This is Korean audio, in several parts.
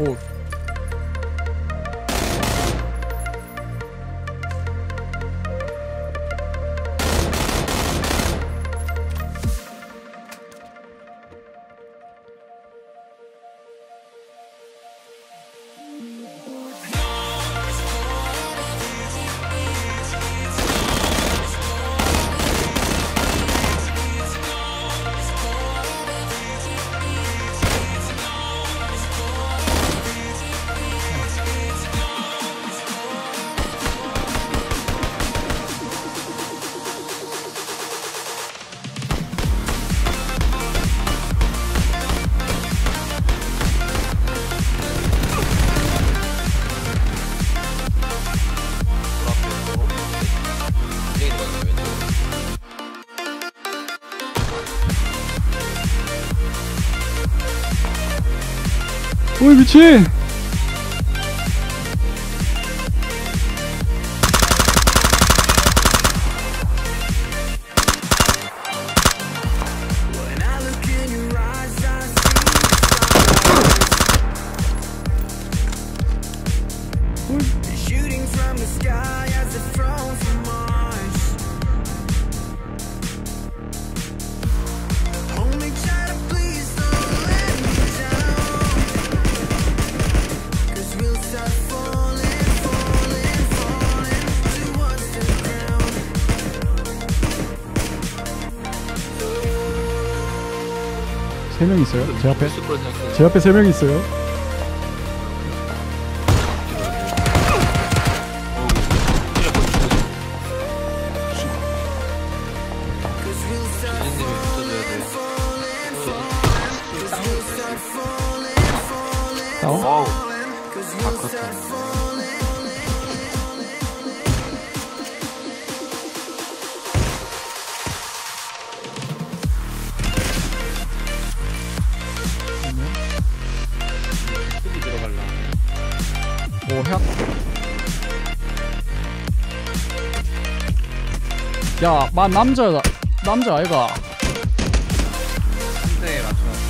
오. 어이 미친! 세 명 있어요? 제 앞에? 제 앞에 3명 있어요? 다운? 어우 다커트 야, 남자 아이가. 한 대에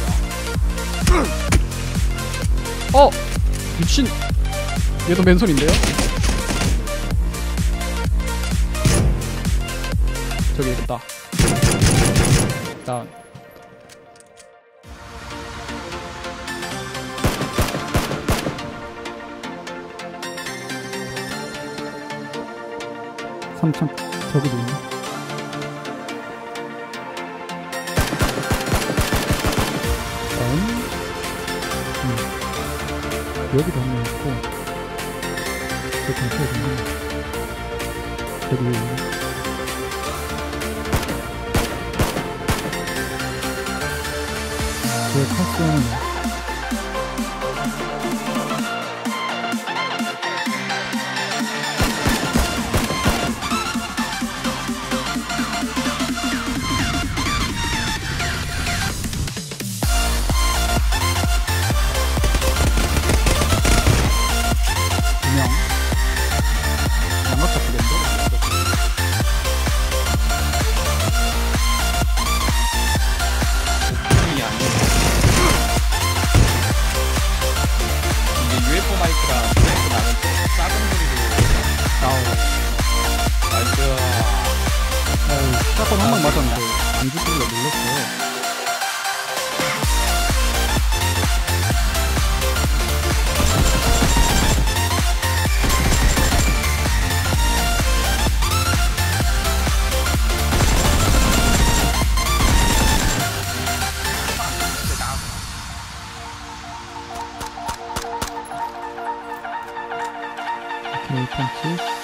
맞춰놨어. 미친. 얘도 맨손인데요? 저기 있다. 다운. 삼천 저기도 있네. 여기도 한 명 있고 저 근처에 있네. 저기 위에 있네. 저 카스는 샷건 한 방 맞았는데 안 죽길래 놀랐어요. 오케이, 펀치.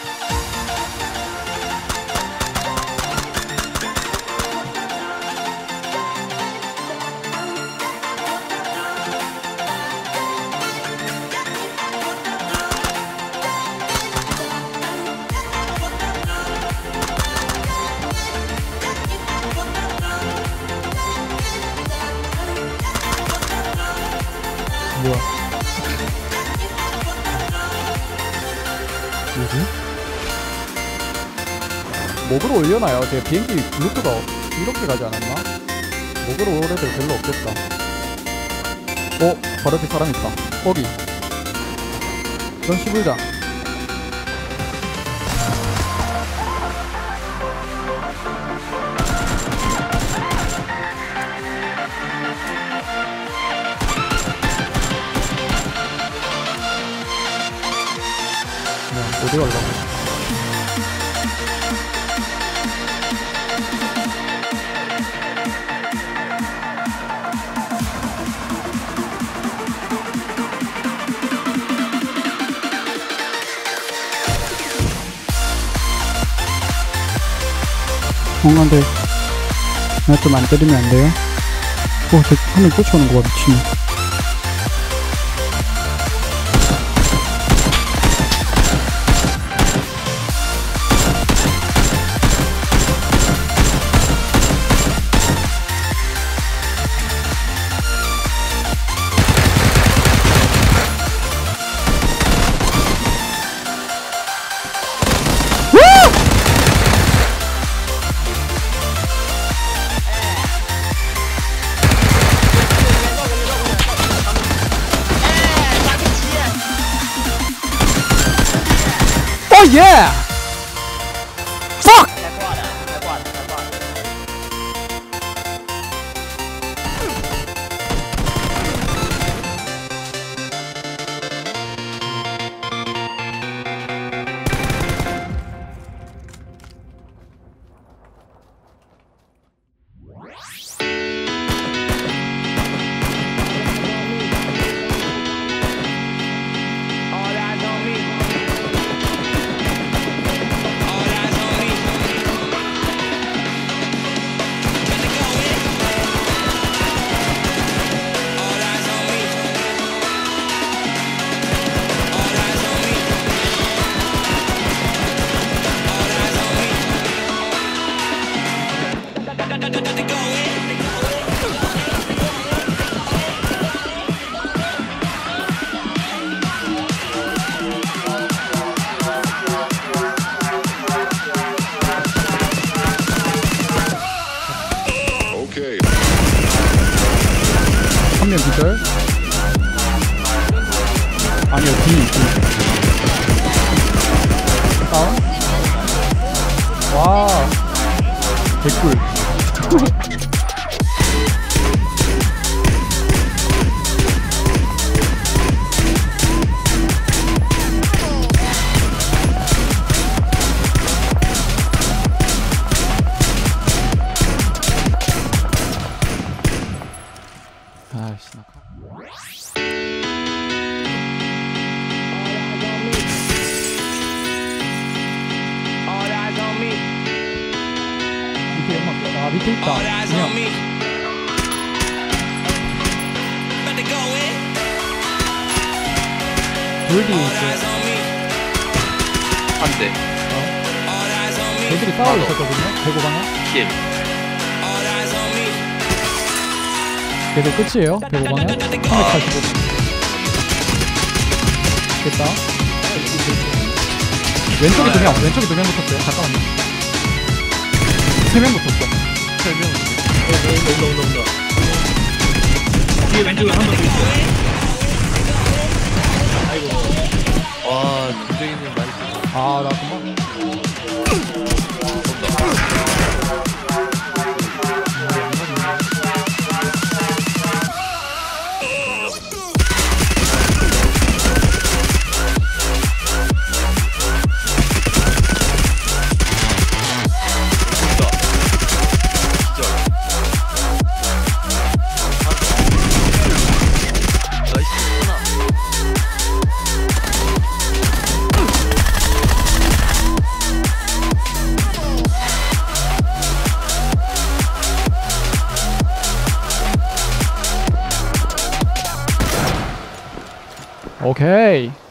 뭐야? 뭐지? 목으로 올려놔요. 제 비행기 루트가 이렇게 가지 않았나? 목으로 오래도 별로 없겠다. 바로 옆에 사람 있다. 거기 넌 시불다. 어디 가려고? 안 돼. 나 좀 안 때리면 안 돼요? 쟤 하늘 쫓아오는 거야, 미친. Oh yeah! Fuck! 한 명 기절. 아니요, D. 다운. 와, 개꿀. 아이씨, 나 밑에 연막. 아, 밑에 있다. 그냥. 돌디 있어. 안 돼. 애들이 싸우고 있었거든요. 대고 방향. 킬. 계속 끝이에요. 대고 방향. 385. 됐다. 왼쪽에 두 명. 왼쪽에 두 명 붙었어요. 잠깐만요. 3명 붙었어. 3명. 온다. 뒤에 왼쪽에 한 명 더 있어. 아이고. 와, 눈쟁이님 나이스. 아, 나 금방. 오케이.